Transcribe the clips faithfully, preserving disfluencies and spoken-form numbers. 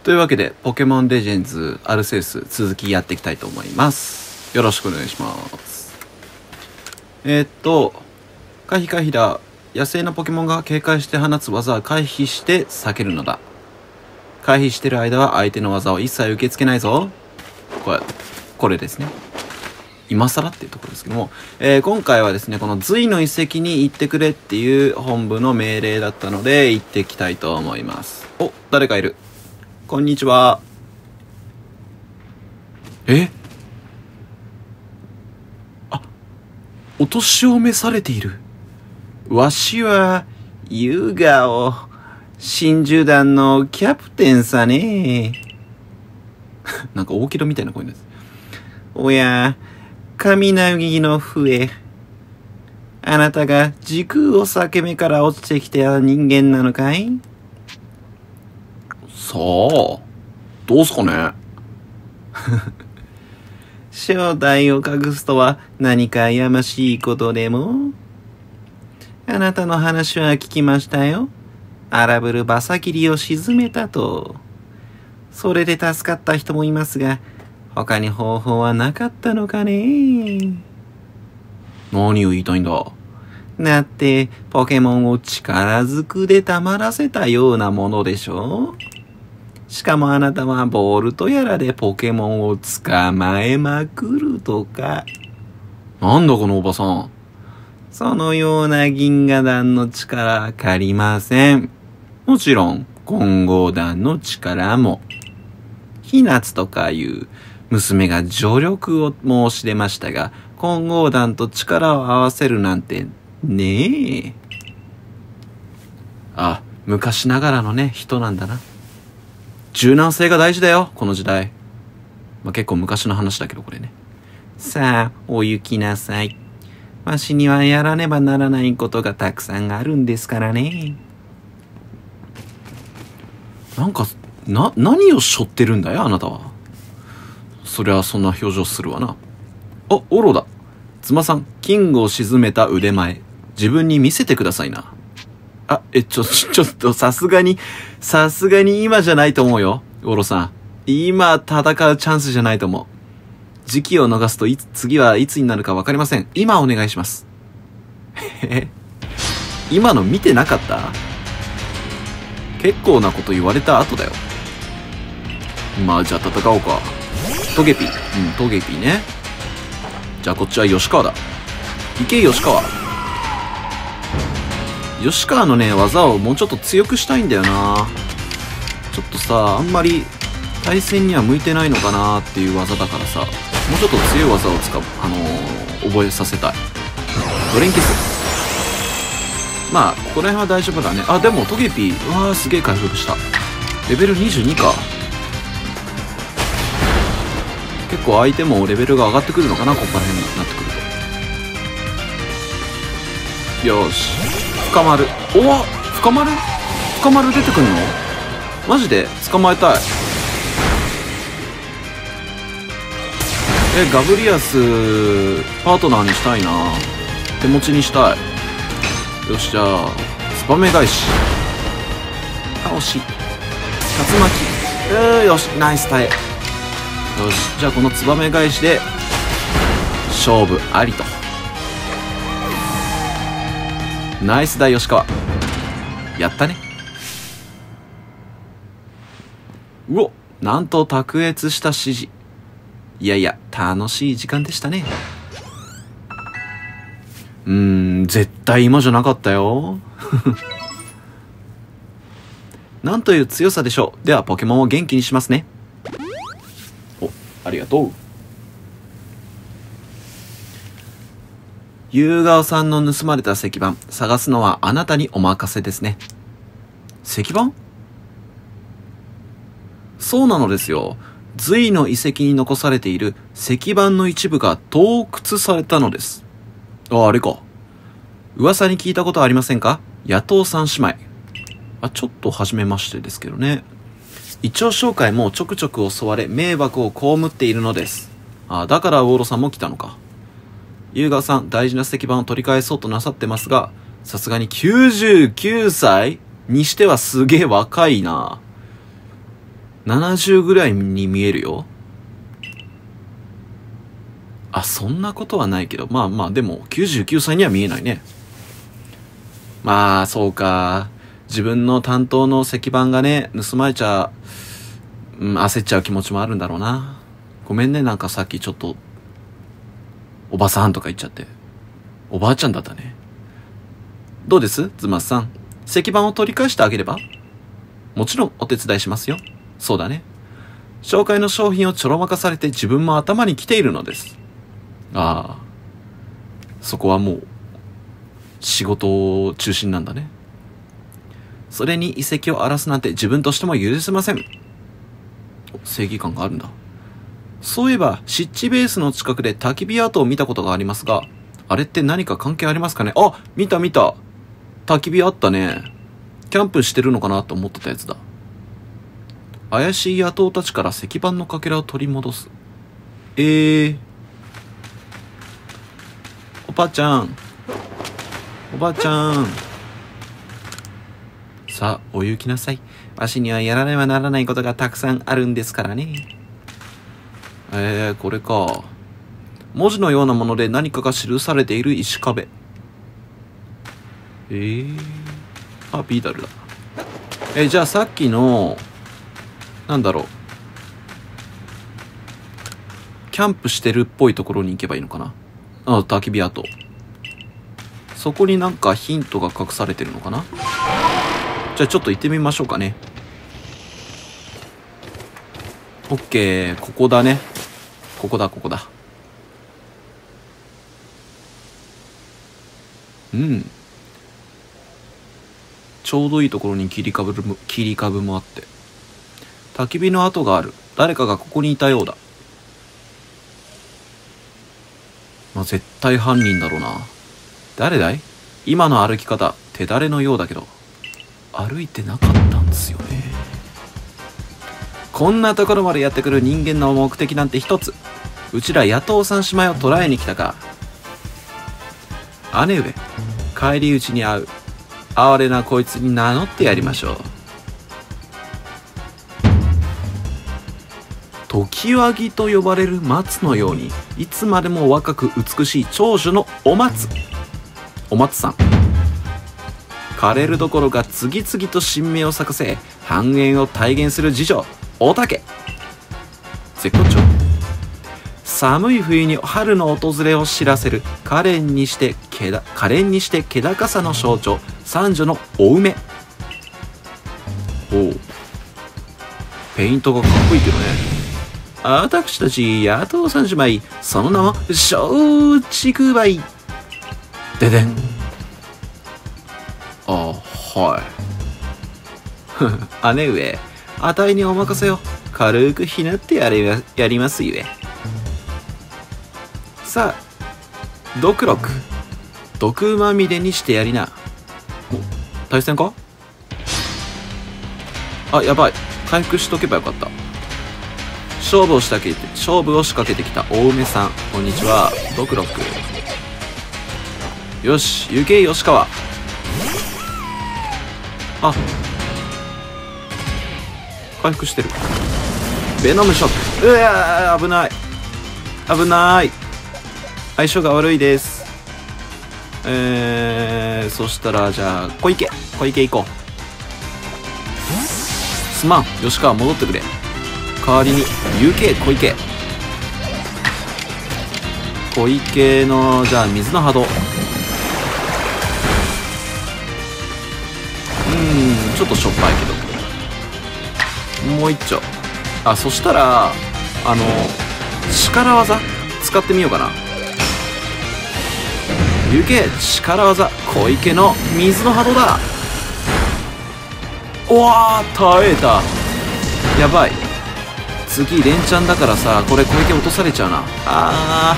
というわけで、ポケモンレジェンズアルセウス続きやっていきたいと思います。よろしくお願いします。えー、っと、回避回避だ。野生のポケモンが警戒して放つ技は回避して避けるのだ。回避してる間は相手の技を一切受け付けないぞ。これ、これですね。今更っていうところですけども、えー、今回はですね、この隋の遺跡に行ってくれっていう本部の命令だったので、行ってきたいと思います。お、誰かいる。こんにちは。え？あ、お年を召されている。わしは、優雅を、真珠団のキャプテンさね。なんか大木戸みたいな声です。おや、雷の笛。あなたが時空を裂け目から落ちてきた人間なのかい？さあ、どうすかね。正体を隠すとは何かやましいことでも？あなたの話は聞きましたよ。荒ぶるバサキリを沈めたと。それで助かった人もいますが、他に方法はなかったのかね。何を言いたいんだ。だって、ポケモンを力ずくで黙らせたようなものでしょ。しかもあなたはボールとやらでポケモンを捕まえまくるとか。なんだこのおばさん。そのような銀河団の力は借りません。もちろん、混合団の力も。ひなつとかいう娘が助力を申し出ましたが、混合団と力を合わせるなんて、ねえ。あ、昔ながらのね、人なんだな。柔軟性が大事だよ、この時代。まあ、結構昔の話だけど、これね。さあ、お行きなさい。わしにはやらねばならないことがたくさんあるんですからね。なんか、な、何を背負ってるんだよ、あなたは。そりゃそんな表情するわな。あ、オロだ。妻さん、キングを沈めた腕前。自分に見せてくださいな。あ、え、ちょ、ちょっと、さすがに、さすがに今じゃないと思うよ、オロさん。今戦うチャンスじゃないと思う。時期を逃すといつ、次はいつになるか分かりません。今お願いします。え今の見てなかった？結構なこと言われた後だよ。まあ、じゃあ戦おうか。トゲピー。うん、トゲピーね。じゃあこっちは吉川だ。いけ、吉川。吉川のね、技をもうちょっと強くしたいんだよな。ちょっとさ、あんまり対戦には向いてないのかなっていう技だからさ、もうちょっと強い技を使う、あのー、覚えさせたい。ドレンキス。まあ、ここら辺は大丈夫だね。あ、でもトゲピー、うわー、すげえ回復した。レベルにじゅうにか。結構相手もレベルが上がってくるのかな、ここら辺になってくると。よし。深丸。おわ深丸深丸出てくんの？マジで捕まえたい。え、ガブリアス、パートナーにしたいな。手持ちにしたい。よし、じゃあ、ツバメ返し。あ、惜しい。竜巻。えー、よし、ナイス耐え。よし、じゃあこのツバメ返しで、勝負ありと。ナイスだ、吉川。やったね。うお、なんと卓越した指示。いやいや、楽しい時間でしたね。うーん、絶対今じゃなかったよ。なんという強さでしょう。では、ポケモンを元気にしますね。お、ありがとう。夕顔さんの盗まれた石板、探すのはあなたにお任せですね。石板？そうなのですよ。隋の遺跡に残されている石板の一部が盗掘されたのです。あ、あれか。噂に聞いたことありませんか？野党三姉妹。あ、ちょっと初めましてですけどね。一応紹介もちょくちょく襲われ迷惑を被っているのです。あ、だからウオロさんも来たのか。優雅さん、大事な石板を取り返そうとなさってますが、さすがにきゅうじゅうきゅうさいにしてはすげえ若いな。 ななじゅうぐらいに見えるよ。あ、そんなことはないけど、まあまあでもきゅうじゅうきゅうさいには見えないね。まあそうか、自分の担当の石板がね盗まれちゃう、うん、焦っちゃう気持ちもあるんだろうな。ごめんね、なんかさっきちょっとおばさんとか言っちゃって。おばあちゃんだったね。どうですズマスさん、石板を取り返してあげれば。もちろんお手伝いしますよ。そうだね、紹介の商品をちょろまかされて自分も頭にきているのです。ああ、そこはもう仕事中心なんだね。それに遺跡を荒らすなんて自分としても許せません。正義感があるんだ。そういえば湿地ベースの近くで焚き火跡を見たことがありますが、あれって何か関係ありますかね。あ、見た見た、焚き火あったね。キャンプしてるのかなと思ってたやつだ。怪しい野党たちから石板のかけらを取り戻す。えー、おばちゃん、おばちゃん、さあお行きなさい。わしにはやらねばならないことがたくさんあるんですからね。えー、これか。文字のようなもので何かが記されている石壁。えー、あ、ビーダルだ。えー、じゃあさっきのなんだろう、キャンプしてるっぽいところに行けばいいのかな。あ、焚き火跡。そこになんかヒントが隠されてるのかな。じゃあちょっと行ってみましょうかね。オッケー、ここだね。ここだここだ。うん、ちょうどいいところに切り株も切り株もあって、焚き火の跡がある。誰かがここにいたようだ。まあ、絶対犯人だろうな。誰だい。今の歩き方手だれのようだけど、歩いてなかったんですよね。こんなところまでやってくる人間の目的なんて一つ。うちら野党三姉妹を捕らえに来たか。姉上、帰り討ちに会う哀れなこいつに名乗ってやりましょう。常盤木と呼ばれる松のようにいつまでも若く美しい長女のお松、お松さん。枯れるどころか次々と新芽を咲かせ繁栄を体現する次女おたけ。絶好調。寒い冬に春の訪れを知らせる可憐にして気だ可憐にして気高さの象徴三女のお梅。おう、ペイントがかっこいいけどね。私たち野党三姉妹、その名は松竹梅。ででん。あ、はい姉上、あたいにお任せを。軽くひねってやりやりますゆえ。さあドクロク、毒まみれにしてやりな。お、対戦か。あ、やばい、回復しとけばよかった。勝負を仕掛けて勝負を仕掛けてきた大梅さん、こんにちは。ドクロク。よし、行け吉川。あ、回復してる。ベノムショック。うわー、危ない危ない、相性が悪いです。えー、そしたらじゃあ小池小池行こう。すまん吉川、戻ってくれ。代わりに ユーケー 小池小池のじゃあ水の波動。うーん、ちょっとしょっぱいけどもう一丁。あ、そしたらあの力技使ってみようかな。ユーケー 力技小池の水の波動だ。おわー、耐えた。やばい、次連チャンだからさ、これ小池落とされちゃうな。あ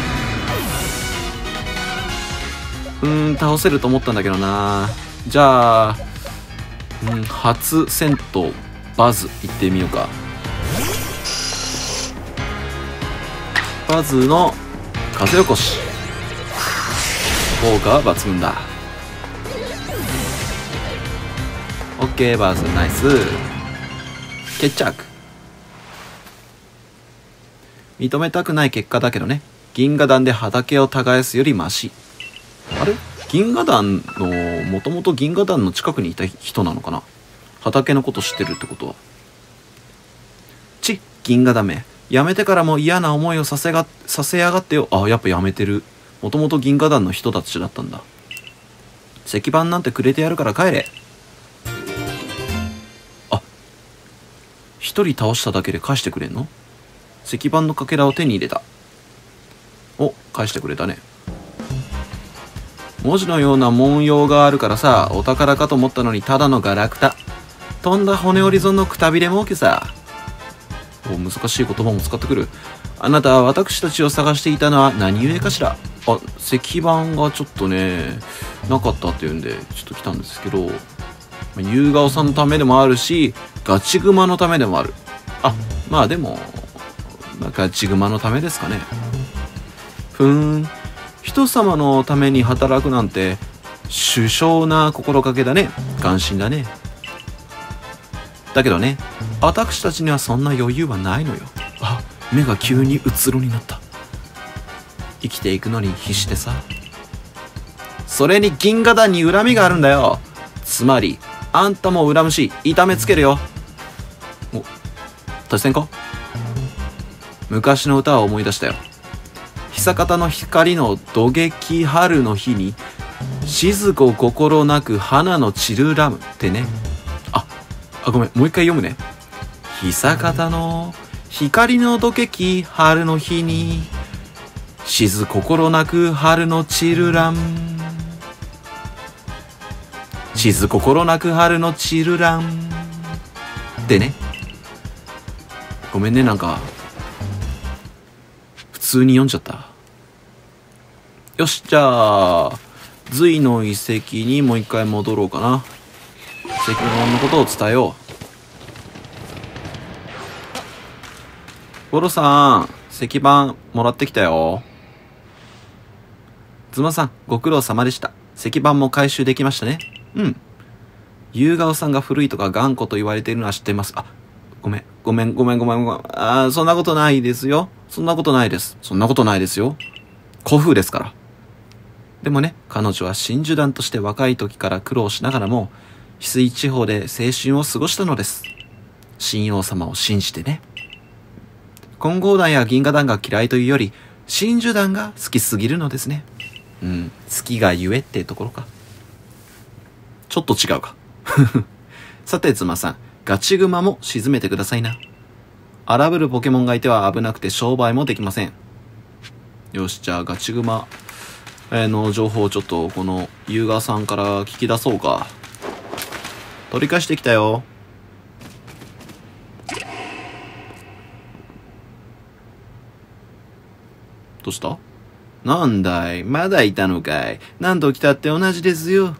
ー、うーん、倒せると思ったんだけどな。じゃあ、うん、初戦闘バズいってみようか。バズの風起こし、効果は抜群だ。オッケー、バズナイス。決着。 認めたくない結果だけどね。銀河団で畑を耕すよりマシ。あれ銀河団の、もともと銀河団の近くにいた人なのかな。畑のこと知ってるってことは。ち、銀河団め。やめてからも嫌な思いをさせが、させやがってよ。あ、やっぱやめてる。もともと銀河団の人たちだったんだ。石板なんてくれてやるから帰れ。あ、一人倒しただけで返してくれんの？石板のかけらを手に入れた。お、返してくれたね。文字のような文様があるからさ、お宝かと思ったのにただのガラクタ。とんだ骨折り損のくたびれ儲けさ。お、難しい言葉も使ってくる。あなたは私たちを探していたのは何故かしら。あ、石板がちょっとね、なかったっていうんで、ちょっと来たんですけど、夕顔さんのためでもあるし、ガチグマのためでもある。あ、まあでも、まあ、ガチグマのためですかね。ふーん。人様のために働くなんて、殊勝な心がけだね。関心だね。だけどね、私たちにはそんな余裕はないのよ。あ、目が急にうつろになった。生きていくのに必死でさ。それに銀河団に恨みがあるんだよ。つまり、あんたも恨むし、痛めつけるよ。お、達成か？昔の歌を思い出したよ。久方の光のどげき春の日に、静子心なく花の散るらむってね。あ、あ、ごめん、もう一回読むね。久方の光のどけき春の日に、静心なく春の散るらん。静心なく春の散るらん。ってね。ごめんね、なんか、普通に読んじゃった。よし、じゃあ、隋の遺跡にもう一回戻ろうかな。石板のことを伝えよう。ゴロさん、石板もらってきたよ。ズマさん、ご苦労様でした。石板も回収できましたね。うん。夕顔さんが古いとか頑固と言われているのは知ってます。あ、ごめん、ごめん、ごめん、ごめん、ごめん。あー、そんなことないですよ。そんなことないです。そんなことないですよ。古風ですから。でもね、彼女は真珠団として若い時から苦労しながらも、翡翠地方で青春を過ごしたのです。神王様を信じてね。金剛団や銀河団が嫌いというより、真珠団が好きすぎるのですね。うん、好きがゆえってところか。ちょっと違うか。さて、妻さん、ガチグマも沈めてくださいな。荒ぶるポケモンがいては危なくて商売もできません。よし、じゃあガチグマの情報をちょっとこのユーガーさんから聞き出そうか。取り返してきたよ。どうした？なんだい、まだいたのかい。何度来たって同じですよ。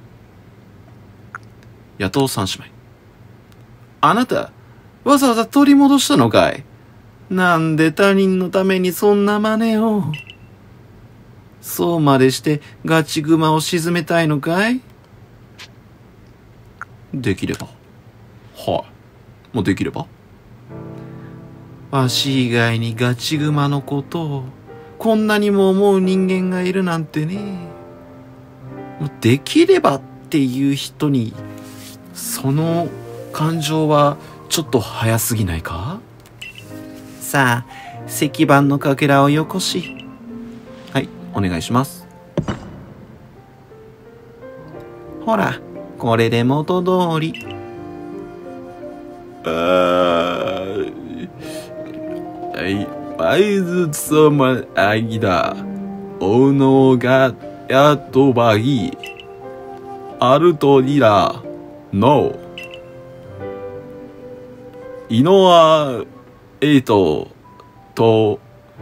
野党三姉妹。あなた、わざわざ取り戻したのかい。なんで他人のためにそんな真似を。そうまでしてガチグマを沈めたいのかい。できれば。はい。もうできれば。わし以外にガチグマのことをこんなにも思う人間がいるなんてね。もうできればっていう人にその感情はちょっと早すぎないか。さあ、石板のかけらをよこし。はい、お願いします。ほら、これで元通り。ああ、はい、あいずつまあぎだ。おのがやとばい。あるとりら。の。いのは、えいと、と、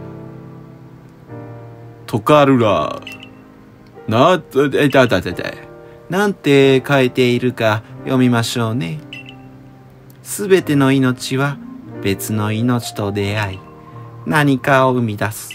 とかるら。な、えたたたた。なんて書いているか読みましょうね。すべての命は別の命と出会い、何かを生み出す。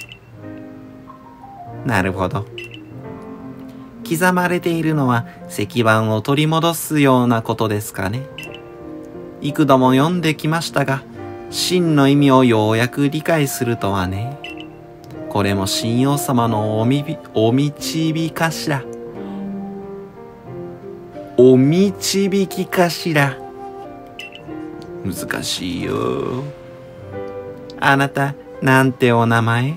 なるほど。刻まれているのは石板を取り戻すようなことですかね。幾度も読んできましたが、 真の意味をようやく理解するとはね。これも神王様のおみび、お導かしら。お導きかしら。難しいよ。あなた、なんてお名前？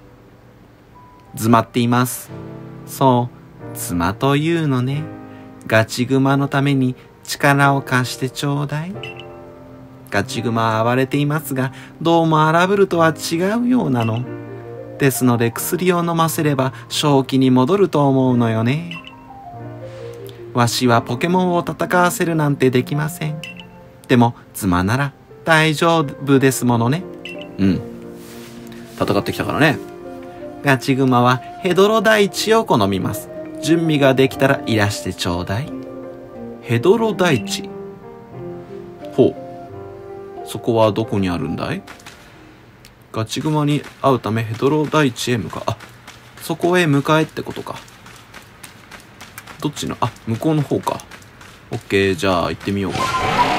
妻っています。そう、妻というのね。ガチグマのために力を貸してちょうだい。ガチグマは暴れていますが、どうも荒ぶるとは違うようなの。ですので薬を飲ませれば正気に戻ると思うのよね。わしはポケモンを戦わせるなんてできません。でも妻なら大丈夫ですものね。うん。戦ってきたからね。ガチグマはヘドロ大地を好みます。準備ができたらいらしてちょうだい。ヘドロ大地。ほう。そこはどこにあるんだい？ガチグマに会うためヘドロ大地へ向かう。あ、そこへ向かえってことか。どっちの？あ、向こうの方か。オッケー、じゃあ行ってみようか。こ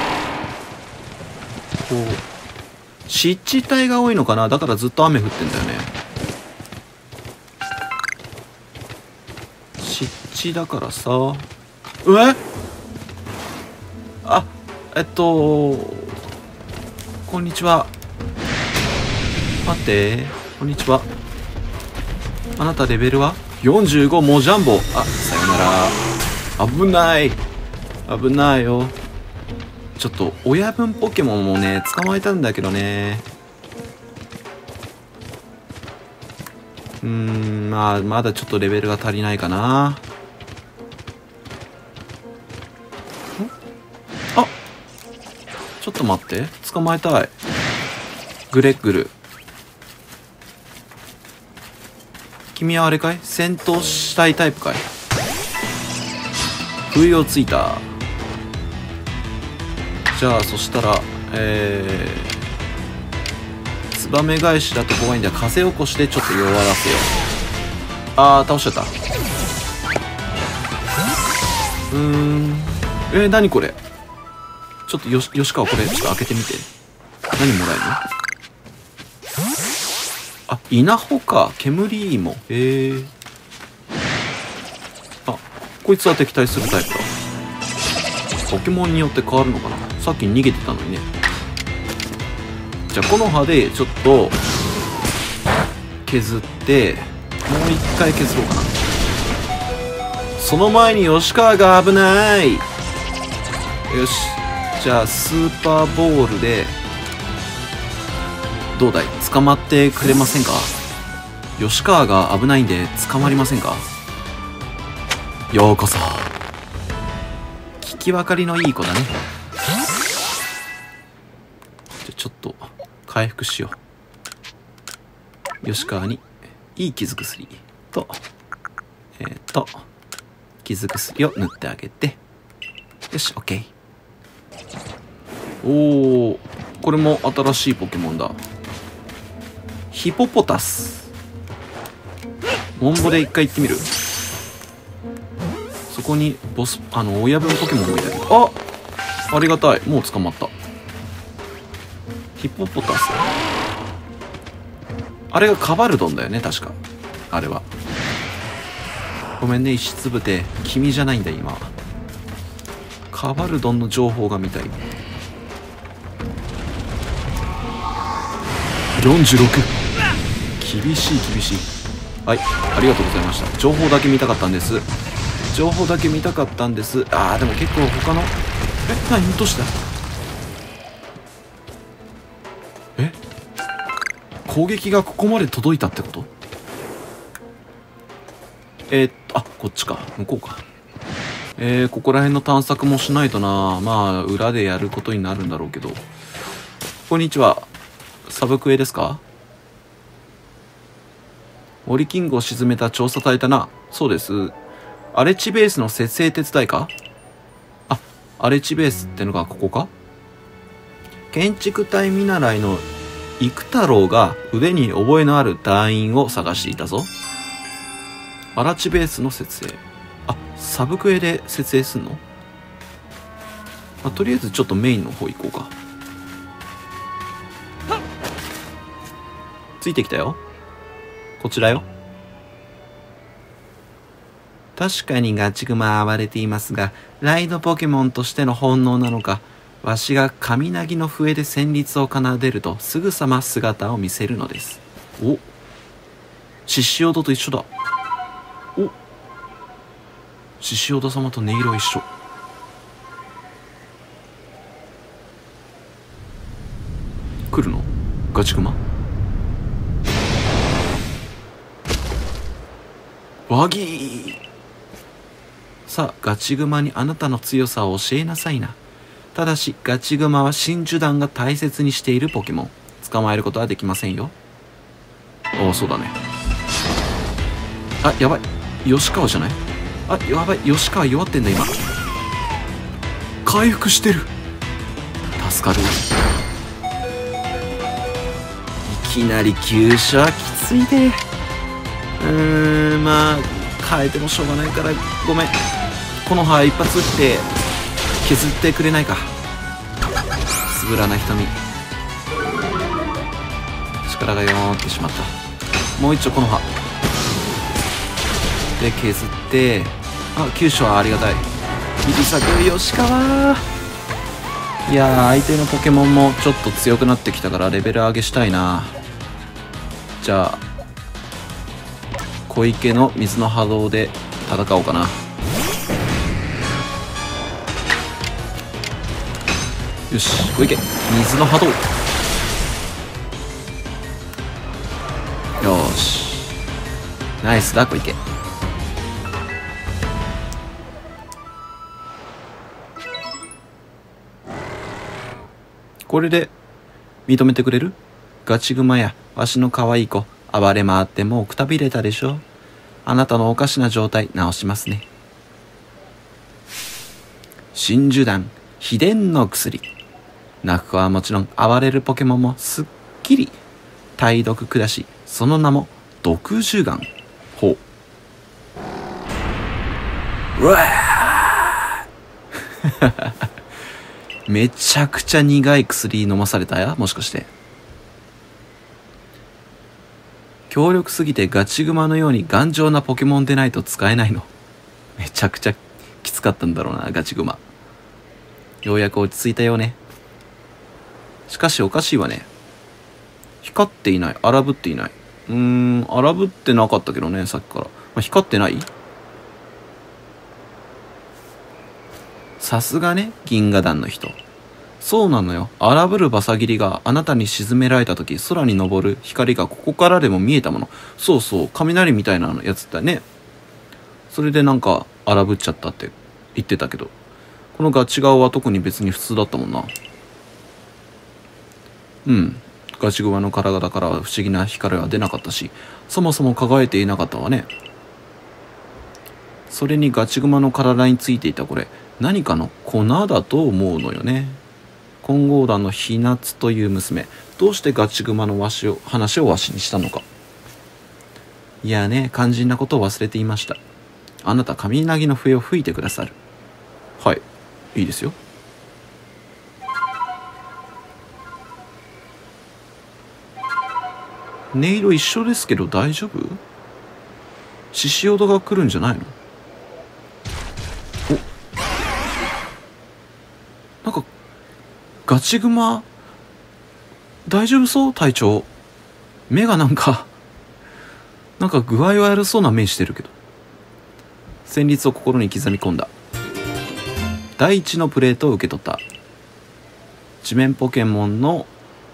う湿地帯が多いのかな。だからずっと雨降ってんだよね。湿地だからさ。うえあ、えっとこんにちは。待って、こんにちは。あなたレベルはよんじゅうご。モジャンボ。あ、さよなら。危ない、危ないよ。ちょっと親分ポケモンもね捕まえたんだけどね。うーん、まあまだちょっとレベルが足りないかな。あ、ちょっと待って、捕まえたい。グレッグル。君はあれかい？戦闘したいタイプかい？不意をついた。じゃあそしたらえー、ツバメ返しだと怖いんで風起こしてちょっと弱らせよう。あー、倒しちゃった。うーん、えー、何これ。ちょっとよし吉川、これちょっと開けてみて。何もらえるの？あ、稲穂か。煙芋。へえ。あ、こいつは敵対するタイプだ。ポケモンによって変わるのかな。さっき逃げてたのにね。じゃあこの葉でちょっと削ってもう一回削ろうかな。その前に吉川が危ない。よし、じゃあスーパーボールでどうだい、捕まってくれませんか？吉川が危ないんで捕まりませんか？ようこそ。聞き分かりのいい子だね。じゃちょっと回復しよう。吉川にいい傷薬とえっ、ー、と傷薬を塗ってあげて、よし OK。 おお、これも新しいポケモンだ。ヒポポタス。モンボで一回行ってみる。そこにボス、あの親分ポケモンもいたけど、あ、ありがたい、もう捕まった。ヒポポタス、あれがカバルドンだよね確か。あれはごめんね、石つぶて君じゃないんだ今。カバルドンの情報が見たい。よんじゅうろく。厳しい厳しい。はい、ありがとうございました。情報だけ見たかったんです。情報だけ見たかったんです。あー、でも結構他の、え、何どうした。え、攻撃がここまで届いたってこと？えー、っとあ、こっちか、向こうか。えー、ここら辺の探索もしないとな。まあ裏でやることになるんだろうけど。こんにちは、サブクエですか？オリキングを沈めた調査隊だな。そうです。荒れ地ベースの設営手伝いか？あ、荒れ地ベースってのがここか？建築隊見習いの生太郎が腕に覚えのある隊員を探していたぞ。荒地ベースの設営。あ、サブクエで設営すんの？まあ、とりあえずちょっとメインの方行こうか。 ついてきたよ。こちらよ。確かにガチグマは暴れていますが、ライドポケモンとしての本能なのか、わしが神なぎの笛で旋律を奏でるとすぐさま姿を見せるのです。お、獅子王と一緒だ。お、獅子王様と音色一緒。来るの？ガチグマ？ワギー。さあ、ガチグマにあなたの強さを教えなさいな。ただし、ガチグマは真珠団が大切にしているポケモン。捕まえることはできませんよ。ああ、そうだね。あ、やばい。吉川じゃない？あ、やばい。吉川弱ってんだ、今。回復してる。助かる。いきなり急所はきついで。うーん、まあ、変えてもしょうがないから、ごめん。この葉一発撃って、削ってくれないか。つぶらな瞳。力が弱ってしまった。もう一丁この葉で削って、あ、急所はありがたい。指作吉川。いやー、相手のポケモンもちょっと強くなってきたからレベル上げしたいな。じゃあ小池の水の波動で戦おうかな。よし、小池水の波動。よーし、ナイスだ小池。これで認めてくれる？ガチグマやわしの可愛い子、暴れ回ってもうくたびれたでしょ。あなたのおかしな状態直しますね。真珠弾秘伝の薬。泣く子はもちろん暴れるポケモンもすっきり体毒下し、その名も毒樹丸。ほう。うわめちゃくちゃ苦い薬飲まされたや、もしかして。強力すぎてガチグマのように頑丈なポケモンでないと使えないの。めちゃくちゃきつかったんだろうな、ガチグマ。ようやく落ち着いたよね。しかしおかしいわね。光っていない、荒ぶっていない。うーん、荒ぶってなかったけどね、さっきから。まあ、光ってない？さすがね、銀河団の人。そうなのよ。荒ぶるバサギリがあなたに沈められた時、空に昇る光がここからでも見えたもの。そうそう、雷みたいなやつだね。それでなんか荒ぶっちゃったって言ってたけど、このガチ顔は特に別に普通だったもんな。うん、ガチグマの体からは不思議な光は出なかったし、そもそも輝いていなかったわね。それにガチグマの体についていたこれ、何かの粉だと思うのよね。混合団のひなつという娘、どうしてガチグマのわしを話をわしにしたのか。いやね、肝心なことを忘れていました。あなた神なぎの笛を吹いてくださる。はい、いいですよ。音色一緒ですけど大丈夫？獅子王が来るんじゃないの？お、なんかガチグマ大丈夫そう？隊長目がなんかなんか具合悪そうな目してるけど。旋律を心に刻み込んだ。第一のプレートを受け取った。地面ポケモンの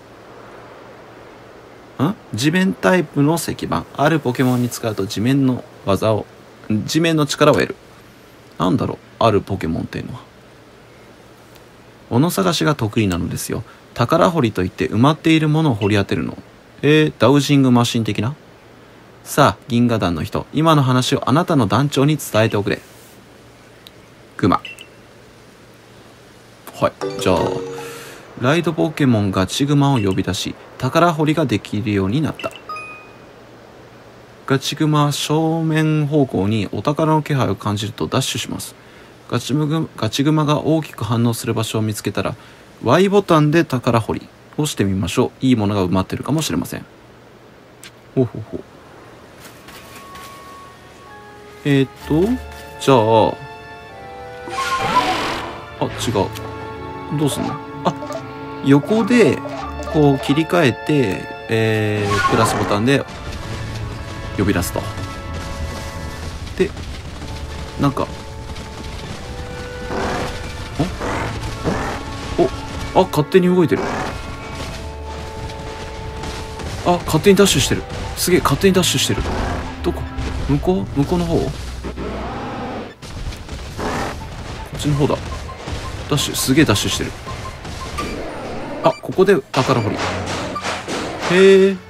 ん地面タイプの石板。あるポケモンに使うと地面の技を地面の力を得る。なんだろう、あるポケモンっていうのは。物探しが得意なのですよ。宝掘りといって埋まっているものを掘り当てるの。えー、ダウジングマシン的な。さあ銀河団の人、今の話をあなたの団長に伝えておくれ。グマ。はい、じゃあライドポケモンガチグマを呼び出し、宝掘りができるようになった。ガチグマは正面方向にお宝の気配を感じるとダッシュします。ガチグガチグマが大きく反応する場所を見つけたら ワイ ボタンで宝掘りをしてみましょう。いいものが埋まってるかもしれません。 ほうほうほう。えー、っとじゃああ違う、どうすんの。あ、横でこう切り替えて、えー、プラスボタンで呼び出すと。でなんかおおお、あ、勝手に動いてる。あ、勝手にダッシュしてる。すげえ、勝手にダッシュしてる。どこ？向こう？向こうの方？こっちの方だ。ダッシュ、すげえダッシュしてる。あ、ここで宝掘り。へえ。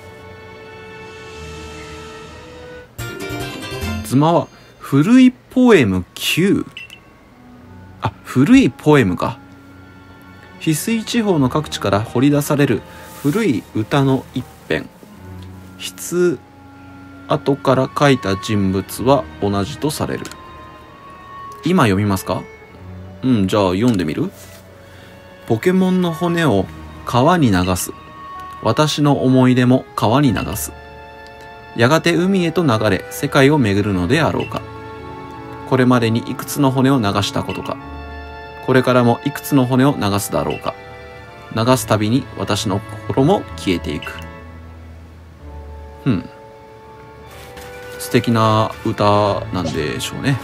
ズマは古いポエムきゅう。あ、古いポエムか。翡翠地方の各地から掘り出される古い歌の一編。筆跡から書いた人物は同じとされる。今読みますか？うん、じゃあ読んでみる？ポケモンの骨を川に流す。私の思い出も川に流す。やがて海へと流れ、世界を巡るのであろうか。これまでにいくつの骨を流したことか。これからもいくつの骨を流すだろうか。流すたびに私の心も消えていく。うん。素敵な歌なんでしょうね。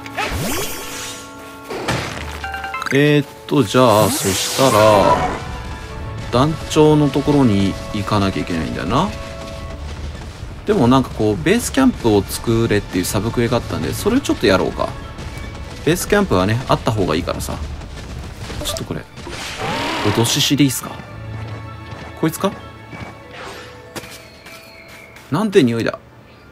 えー、っとじゃあそしたら団長のところに行かなきゃいけないんだよな。でもなんかこうベースキャンプを作れっていうサブクエがあったんで、それちょっとやろうか。ベースキャンプはねあった方がいいからさ。ちょっとこれ脅しシリーズか。こいつか。なんて匂いだ。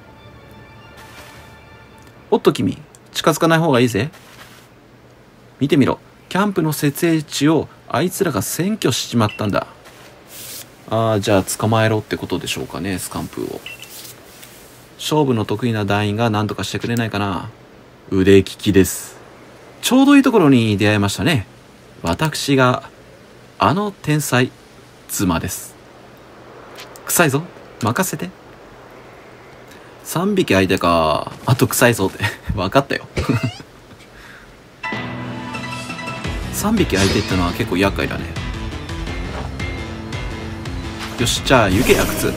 おっと君、近づかない方がいいぜ。見てみろ、キャンプの設営地をあいつらが占拠しちまったんだ。ああ、じゃあ捕まえろってことでしょうかね、スカンプーを。勝負の得意な団員が何とかしてくれないかな。腕利きです。ちょうどいいところに出会いましたね。私があの天才妻です。臭いぞ、任せて。さんびき相手か。あと臭いぞって分かったよさんびき相手ってのは結構厄介だね。よし、じゃあ行けや靴。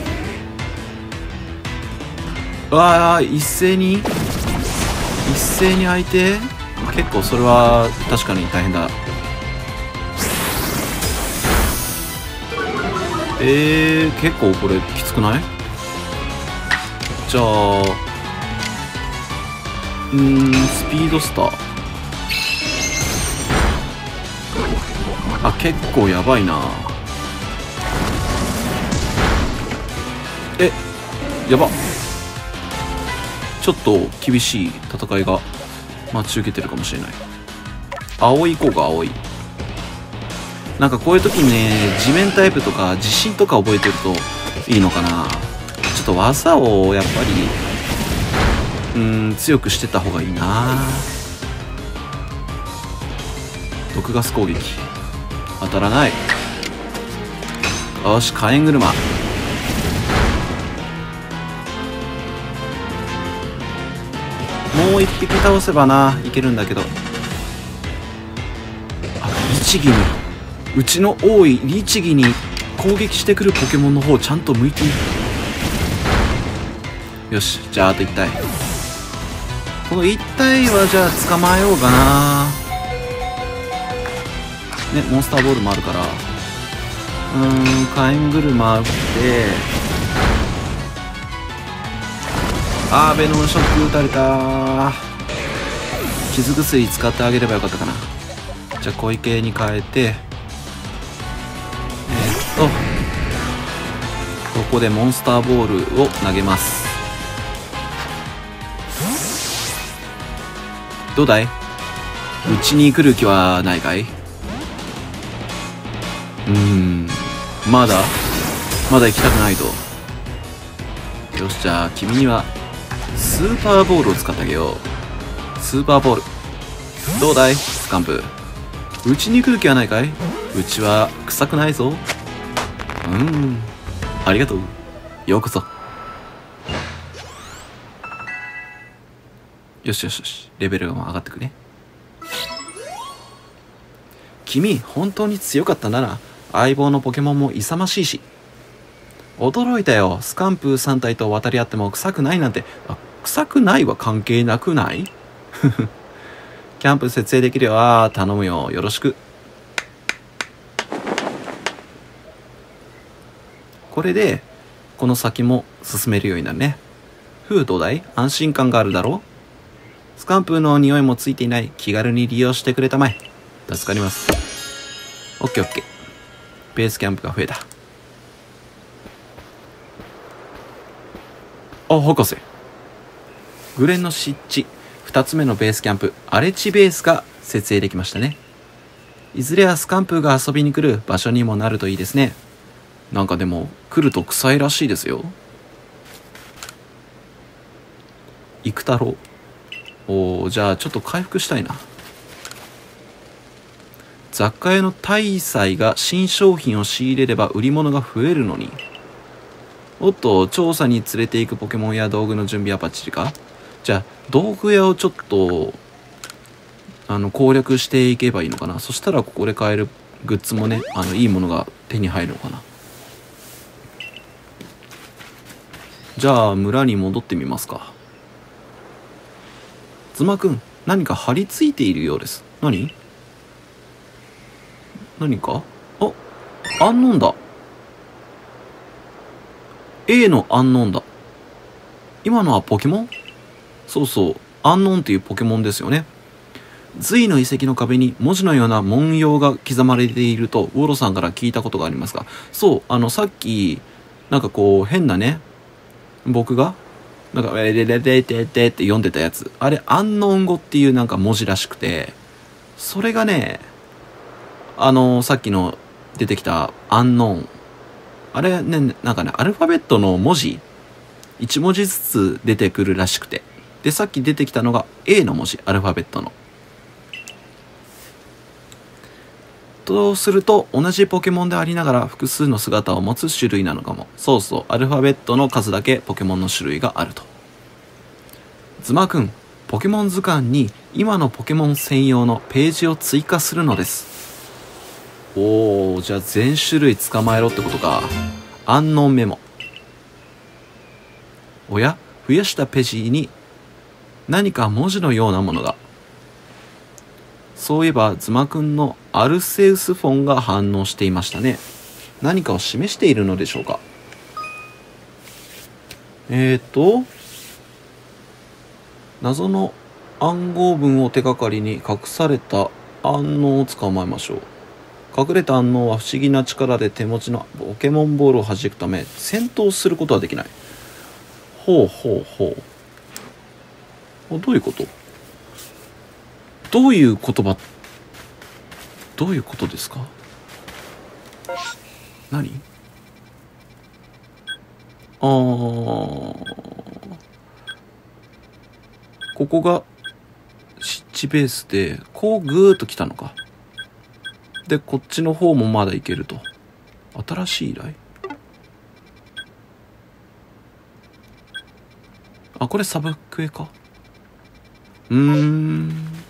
わあ、一斉に一斉に相手。結構それは確かに大変だ。えー、結構これきつくない？じゃあうーんスピードスター。あ、結構やばいな。え、やば。ちょっと厳しい戦いが待ち受けてるかもしれない。青い行こうか。青い。なんかこういう時にね、地面タイプとか地震とか覚えてるといいのかな。ちょっと技をやっぱりうーん強くしてった方がいいな。毒ガス攻撃当たらない。よし、火炎車。もう一匹倒せばないけるんだけど。あ、律儀に、うちの多い律儀に攻撃してくるポケモンの方ちゃんと向いている。よし、じゃああといち体。このいち体はじゃあ捕まえようかな。ね、モンスターボールもあるから。うーん、火炎車打って、あー、ベノムショック打たれた。傷薬使ってあげればよかったかな。じゃあ小池に変えて、えー、っとここでモンスターボールを投げます。どうだい？うちに来る気はないかい？うーん、まだまだ行きたくないと。よし、じゃあ君にはスーパーボールを使ってあげよう。スーパーボールどうだいスカンプ。うちに来る気はないかい？うちは臭くないぞ。うーん、ありがとう。ようこそ。 よしよしよし、レベルが上がってくね。君本当に強かったなら相棒のポケモンも勇ましいし。驚いたよ。スカンプーさん体と渡り合っても臭くないなんて。あ、臭くないは関係なくない？キャンプ設営できるよ。ああ、頼むよ。よろしく。これでこの先も進めるようになるね。ふう、どうだい？安心感があるだろう？スカンプーの匂いもついていない。気軽に利用してくれたまえ。助かります。オッケーオッケー。ベースキャンプが増えた。あ、博士。グレンの湿地、二つ目のベースキャンプ、荒れ地ベースが設営できましたね。いずれはスカンプーが遊びに来る場所にもなるといいですね。なんかでも、来ると臭いらしいですよ。幾太郎。おー、じゃあちょっと回復したいな。雑貨屋の大祭が新商品を仕入れれば売り物が増えるのに。おっと、調査に連れて行くポケモンや道具の準備はバッチリか？じゃあ道具屋をちょっとあの攻略していけばいいのかな。そしたらここで買えるグッズもね、あのいいものが手に入るのかな。じゃあ村に戻ってみますか。ズマくん、何か張り付いているようです。何？何か？あ、アンノンだ。A のアンノンだ。今のはポケモン？そうそう、アンノンっていうポケモンですよね。隋の遺跡の壁に文字のような文様が刻まれているとウォロさんから聞いたことがありますが、そう、あのさっきなんかこう変なね、僕がなんか「レレレレテテ」って読んでたやつ、あれアンノン語っていうなんか文字らしくて、それがね、あのさっきの出てきたアンノン、あれね、なんかね、アルファベットの文字いち文字ずつ出てくるらしくて、でさっき出てきたのが A の文字、アルファベットの。とすると同じポケモンでありながら複数の姿を持つ種類なのかも。そうそう、アルファベットの数だけポケモンの種類があると。ズマくん、ポケモン図鑑に今のポケモン専用のページを追加するのです。おー、じゃあ全種類捕まえろってことか。アンノンメモ。おや、増やしたページに何か文字のようなものが。そういえばズマくんのアルセウスフォンが反応していましたね。何かを示しているのでしょうか。えーと謎の暗号文を手がかりに隠された暗号を捕まえましょう。隠れた暗号は不思議な力で手持ちのポケモンボールを弾くため戦闘することはできない。ほうほうほう。どういうこと？どういう言葉？どういうことですか？何？あー、ここが湿地ベースでこうグーッと来たのか。でこっちの方もまだいけると。新しい依頼？あ、これサブクエか。うーん、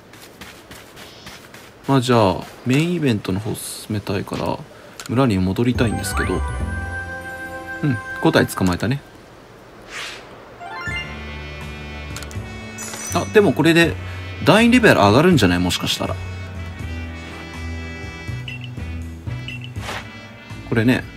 まあじゃあメインイベントの方進めたいから村に戻りたいんですけど、うん、ご体捕まえたね。あ、でもこれでだいにレベル上がるんじゃない？もしかしたらこれね。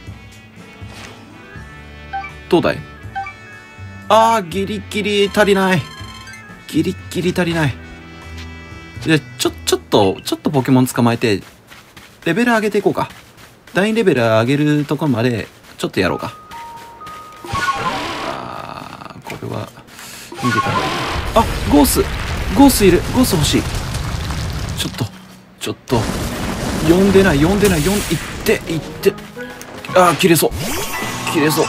どうだい？あー、ギリギリ足りない。ギリギリ足りない。で、ちょ、ちょっと、ちょっとポケモン捕まえて、レベル上げていこうか。だいにレベル上げるところまで、ちょっとやろうか。あー、これは、逃げた方がいい。あ、ゴースゴースいる。ゴース欲しい。ちょっと、ちょっと、呼んでない、呼んでない、呼ん、いって、いって。あー、切れそう。切れそう。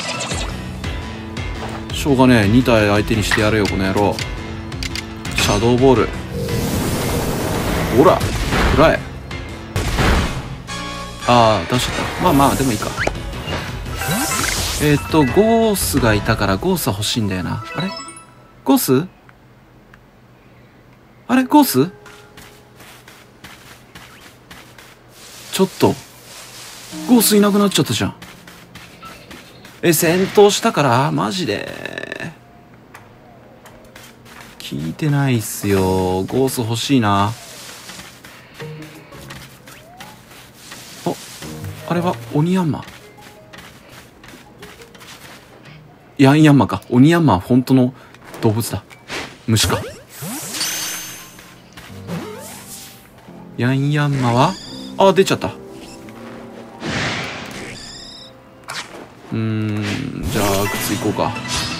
しょうがねえ、に体相手にしてやれよ、この野郎。シャドーボール。ほら、くらえ。ああ、出しちゃった。まあまあ、でもいいか。えー、っと、ゴースがいたから、ゴースは欲しいんだよな。あれゴースあれゴースちょっとゴースいなくなっちゃったじゃん。え、戦闘したからマジで聞いてないっすよ。ゴース欲しいな。お、あれは鬼ヤンマ。ヤンヤンマか。鬼ヤンマは本当の動物だ。虫か。ヤンヤンマはあ、出ちゃった。うーん、じゃあ靴行こうか。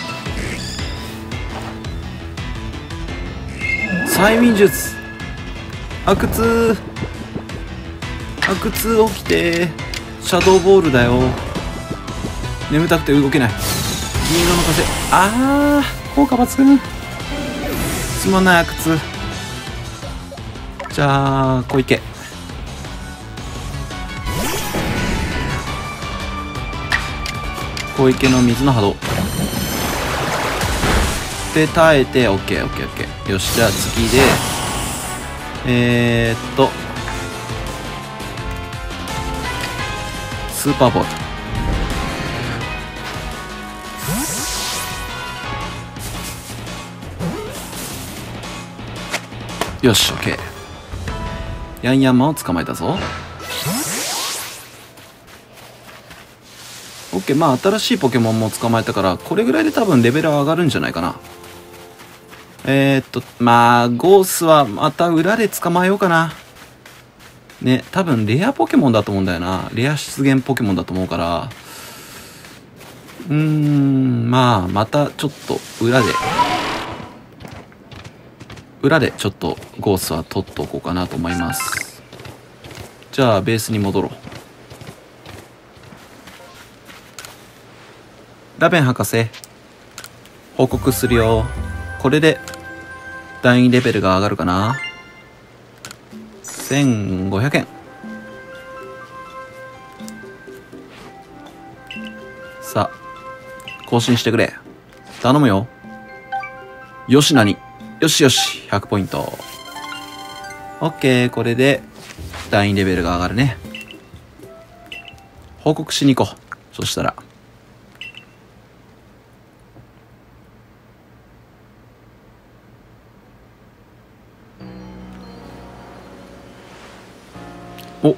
催眠術。阿久津阿久津起きて。シャドーボールだよ。眠たくて動けない。銀色の風。あー、効果抜群。すまない阿久津。じゃあ小池。小池の水の波動で耐えて オーケーオーケーオーケー。 よし、じゃあ次でえー、っとスーパーボール。よし オーケー。 ヤンヤンマを捕まえたぞ。オッケー。まあ新しいポケモンも捕まえたからこれぐらいで多分レベルは上がるんじゃないかな。えー、っとまあゴースはまた裏で捕まえようかな。ね、多分レアポケモンだと思うんだよな。レア出現ポケモンだと思うから、うーん、まあまたちょっと裏で裏でちょっとゴースは取っとこうかなと思います。じゃあベースに戻ろう。ラベン博士、報告するよ。これで団員レベルが上がるかな。せんごひゃくえん。さあ更新してくれ。頼むよ。よしなに。よしよし、ひゃくポイント。オッケー。これで団員レベルが上がるね。報告しに行こう。そしたらお、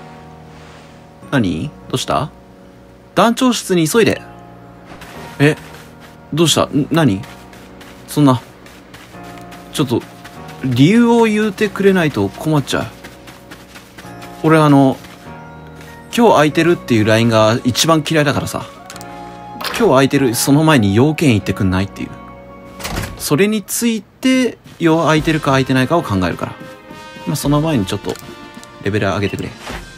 何？どうした？団長室に急いで。え、どうした？ん、何？そんな、ちょっと理由を言うてくれないと困っちゃう。俺あの今日空いてるっていう ライン が一番嫌いだからさ。今日空いてる、その前に要件言ってくんないっていう。それについてよ空いてるか空いてないかを考えるから。まあその前にちょっとレベル上げてくれ。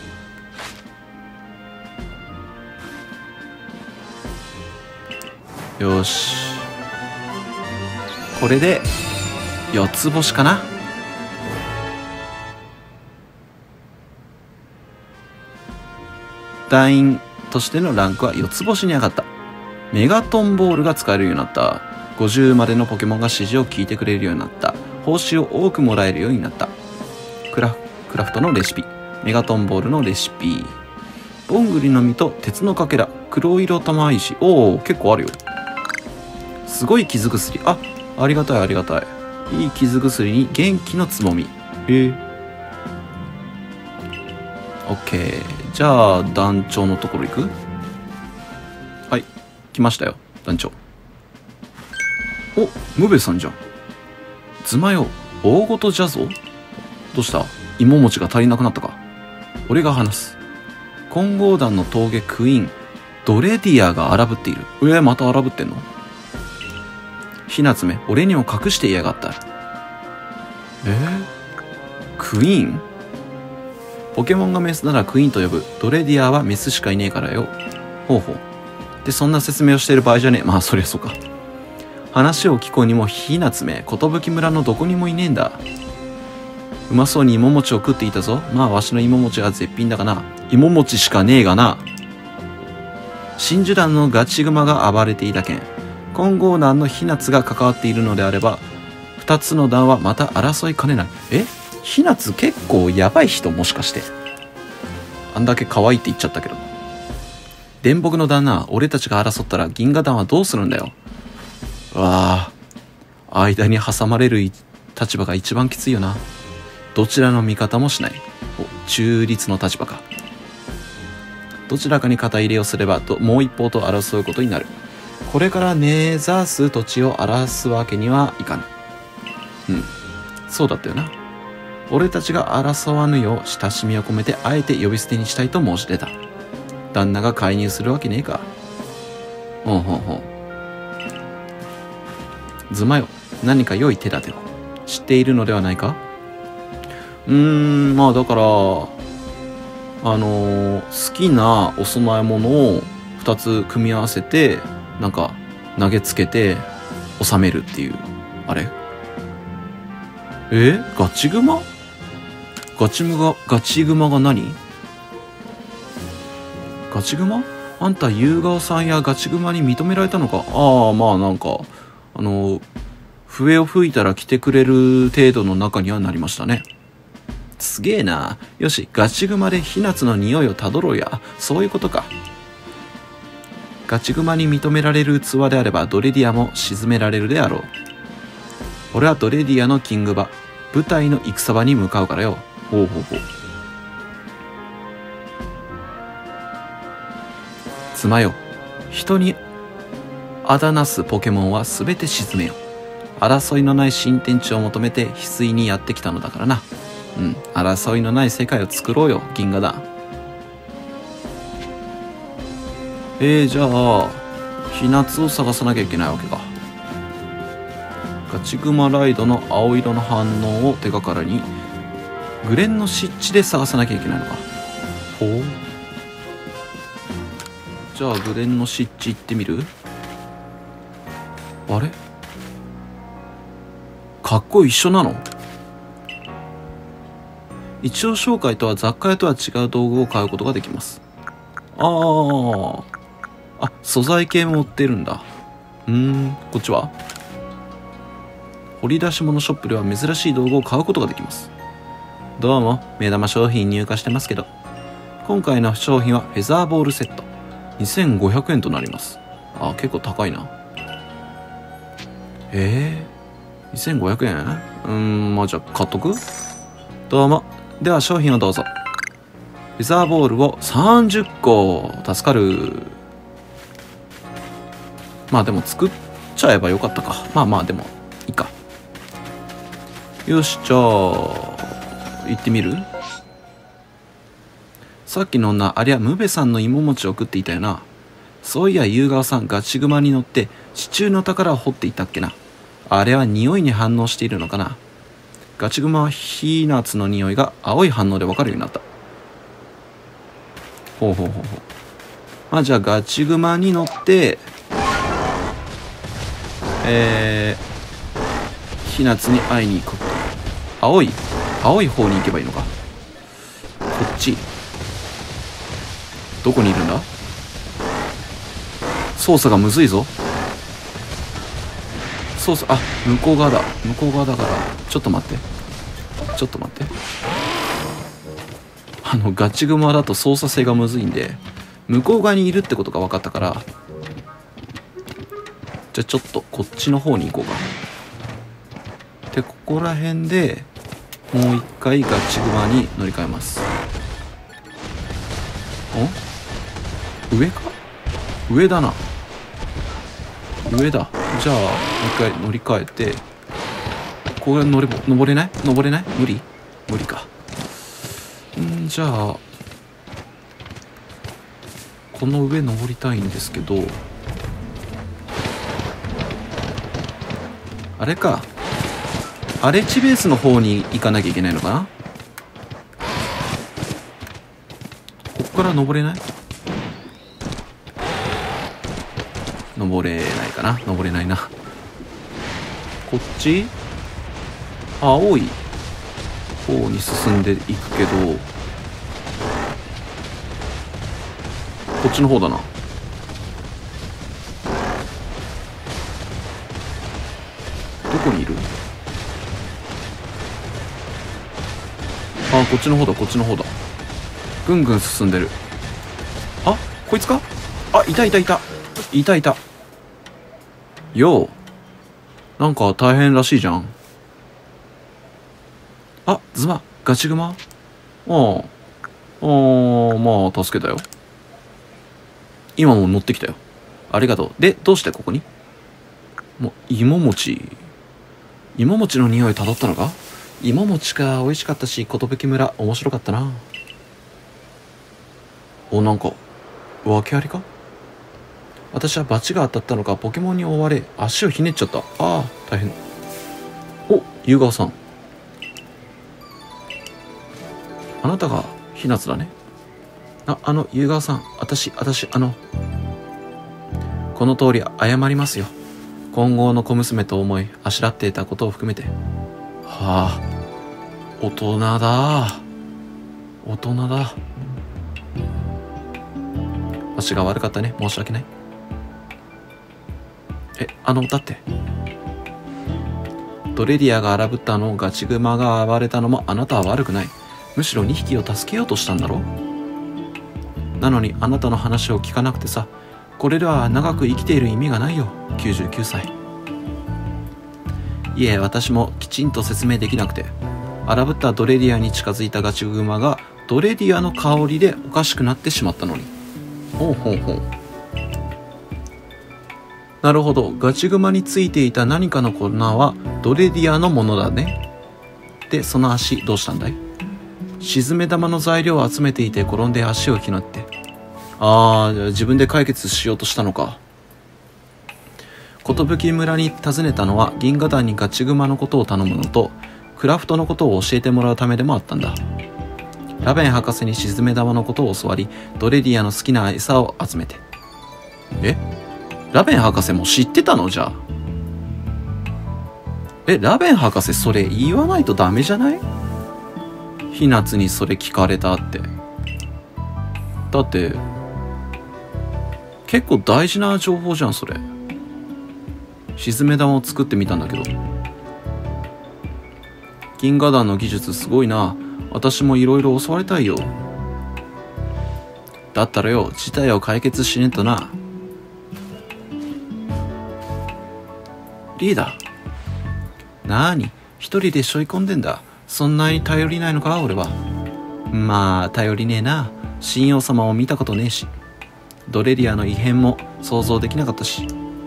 よし、これで四つ星かな。団員としてのランクは四つ星に上がった。メガトンボールが使えるようになった。ごじゅうまでのポケモンが指示を聞いてくれるようになった。報酬を多くもらえるようになった。クラフクラフトのレシピ、メガトンボールのレシピ、ボングリの実と鉄のかけら、黒色玉石。おお、結構あるよ。すごい傷薬。あ、ありがたいありがたい。いい傷薬に元気のつぼみ。へえ。オッケー。じゃあ団長のところ行く？はい、来ましたよ団長。お、ムベさんじゃん。ズマよ、大ごとじゃぞ。どうした？芋餅が足りなくなったか？俺が話す。混合団の峠クイーンドレディアが荒ぶっている。え、また荒ぶってんの？ひなつめ、俺にも隠していやがった。えー、クイーン？ポケモンがメスならクイーンと呼ぶ。ドレディアはメスしかいねえからよ。ほうほう。で、そんな説明をしている場合じゃねえ。まあそりゃそうか。話を聞こうにもひなつめ、寿村のどこにもいねえんだ。うまそうに芋餅を食っていたぞ。まあわしの芋餅は絶品だがな。芋餅しかねえがな。真珠団のガチグマが暴れていたけん、混合団のひなつが関わっているのであれば、 二つの段はまた争いかねない。え、ひなつ結構やばい人？もしかして。あんだけ可愛いって言っちゃったけど。電木の旦那、俺たちが争ったら銀河団はどうするんだよ。わあ、間に挟まれる立場が一番きついよな。どちらの味方もしない。お、中立の立場か。どちらかに肩入れをすればもう一方と争うことになる。これから目指す土地を荒らすわけにはいかぬ。うん、そうだったよな。俺たちが争わぬよう親しみを込めてあえて呼び捨てにしたいと申し出た。旦那が介入するわけねえか。ほんほんほん。ズマよ、何か良い手立てを知っているのではないか。うーん、まあだからあのー、好きなお供え物をふたつ組み合わせてなんか投げつけて収めるっていうあれ。え、ガチグマ？ガチグマガチグマが何？ガチグマ？あんた夕顔さんやガチグマに認められたのか。ああ、まあなんかあの笛を吹いたら来てくれる程度の中にはなりましたね。すげえな。よし、ガチグマでヒナツの匂いをたどろうや。そういうことか。ガチグマに認められる器であればドレディアも沈められるであろう。俺はドレディアのキング場、舞台の戦場に向かうからよ。ほうほうほう。妻よ、人にあだなすポケモンはすべて沈めよ。争いのない新天地を求めて翡翠にやってきたのだからな。うん、争いのない世界を作ろうよ、銀河だ。えー、じゃあヒナツを探さなきゃいけないわけか。ガチグマライドの青色の反応を手がかりにグレンの湿地で探さなきゃいけないのか。ほう。じゃあグレンの湿地行ってみる？あれ？かっこ一緒なの？一応商会とは雑貨屋とは違う道具を買うことができます。あーあ、素材系も売ってるんだ。うーん、こっちは掘り出し物ショップでは珍しい道具を買うことができます。どうも目玉商品入荷してますけど、今回の商品はフェザーボールセットにせんごひゃくえんとなります。あ、結構高いな。えー、にせんごひゃくえん？うーん、まあじゃあ買っとく？どうも。では商品をどうぞ。フェザーボールをさんじゅっこ。助かる。まあでも作っちゃえばよかったか。まあまあでもいいか。よし、じゃあ行ってみる？さっきの女、ありゃムベさんの芋餅を食っていたよな。そういや夕顔さんガチグマに乗って地中の宝を掘っていたっけな。あれは匂いに反応しているのかな。ガチグマはヒーナツの匂いが青い反応で分かるようになった。ほうほうほうほう。まあじゃあガチグマに乗ってえー、ヒナツに会いに行く。青い青い方に行けばいいのか。こっちどこにいるんだ。操作がむずいぞ。操作、あ、向こう側だ。向こう側だからちょっと待ってちょっと待って。あのガチグマだと操作性がむずいんで向こう側にいるってことが分かったから、じゃあちょっとこっちの方に行こうか。でここら辺でもう一回ガチグマに乗り換えます。お、上か？上だな。上だ。じゃあもう一回乗り換えて、これ乗れ登れない？登れない？無理？無理か。んじゃあこの上登りたいんですけど、あれか、アレッジベースの方に行かなきゃいけないのかな。ここから登れない？登れないかな。登れないな。こっち青い方に進んでいくけど、こっちの方だな。どこにいる？ あ、こっちの方だ、こっちの方だ。ぐんぐん進んでる。あ、こいつか。あ、いたいたいたいたいた。よう、なんか大変らしいじゃん。あ、ズマ、ガチグマ。ああ、ああ、まあ助けたよ。今も乗ってきたよ。ありがとう。で、どうしてここに。もう芋餅、芋餅の匂いたどったのか。芋餅か、美味しかったし、寿村面白かったな。お、なんか訳ありか。私は罰が当たったのか、ポケモンに追われ足をひねっちゃった。ああ、大変。お、夕顔さん、あなたがひなつだね。あ、あの夕顔さん、私私あのこの通り謝りますよ。今後の小娘と思いあしらっていたことを含めて。はあ、大人だ大人だ。わしが悪かったね、申し訳ない。え、あのだってドレディアが荒ぶったの、ガチグマが暴れたのもあなたは悪くない。むしろにひきを助けようとしたんだろ。なのにあなたの話を聞かなくてさ、これでは長く生きている意味がないよ。きゅうじゅうきゅうさい。いえ、私もきちんと説明できなくて。荒ぶったドレディアに近づいたガチグマがドレディアの香りでおかしくなってしまったのに。ほうほうほう。なるほど、ガチグマについていた何かの粉はドレディアのものだね。で、その足どうしたんだい。沈め玉の材料を集めていて転んで足をひねって。ああ、自分で解決しようとしたのか。寿村に訪ねたのは銀河団にガチグマのことを頼むのとクラフトのことを教えてもらうためでもあったんだ。ラベン博士に沈め玉のことを教わり、ドレディアの好きな餌を集めて。え、ラベン博士も知ってたの。じゃあえ、ラベン博士それ言わないとダメじゃない。ひなつにそれ聞かれたって。だって結構大事な情報じゃんそれ。沈め玉を作ってみたんだけど。銀河団の技術すごいな。私もいろいろ教わりたいよ。だったらよ、事態を解決しねえとな。リーダー、なーに一人で背負い込んでんだ。そんなに頼りないのか俺は。まあ頼りねえな。神王様を見たことねえし、ドレリアの異変も想像できなかったし。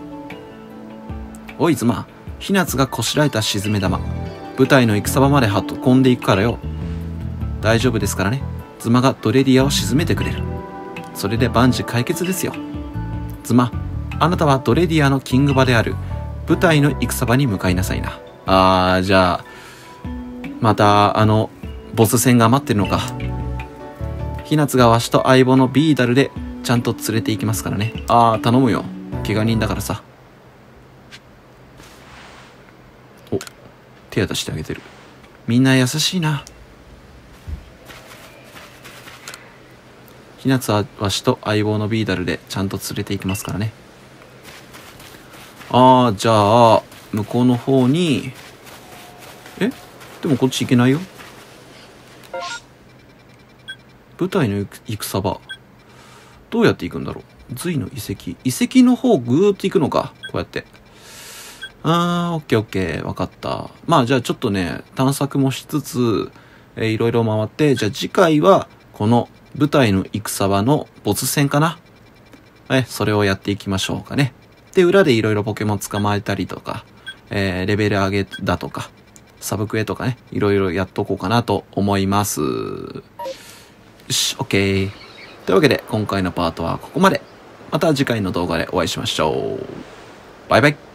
おいズマ、ひなつがこしらえた沈め玉、舞台の戦場まで運んでいくからよ。大丈夫ですからね。ズマがドレディアを沈めてくれる。それで万事解決ですよ。ズマ、あなたはドレディアのキング場である舞台の戦場に向かいなさいな。あー、じゃあまたあのボス戦が待ってるのか。ひなつがわしと相棒のビーダルでちゃんと連れて行きますからね。あー、頼むよ、怪我人だからさ。お、手当てしてあげてる。みんな優しいな。ひなつはわしと相棒のビーダルでちゃんと連れて行きますからね。あー、じゃあ向こうの方に。え、でもこっち行けないよ。舞台の戦場どうやって行くんだろう。隋の遺跡、遺跡の方ぐーっと行くのか、こうやって。あー、オッケーオッケー、分かった。まあじゃあちょっとね探索もしつつ、えー、いろいろ回って、じゃあ次回はこの舞台の戦場のボス戦かな。えそれをやっていきましょうかね。で裏でいろいろポケモン捕まえたりとか、えー、レベル上げだとかサブクエとかね、いろいろやっとこうかなと思います。よし、OK。というわけで今回のパートはここまで。また次回の動画でお会いしましょう。バイバイ。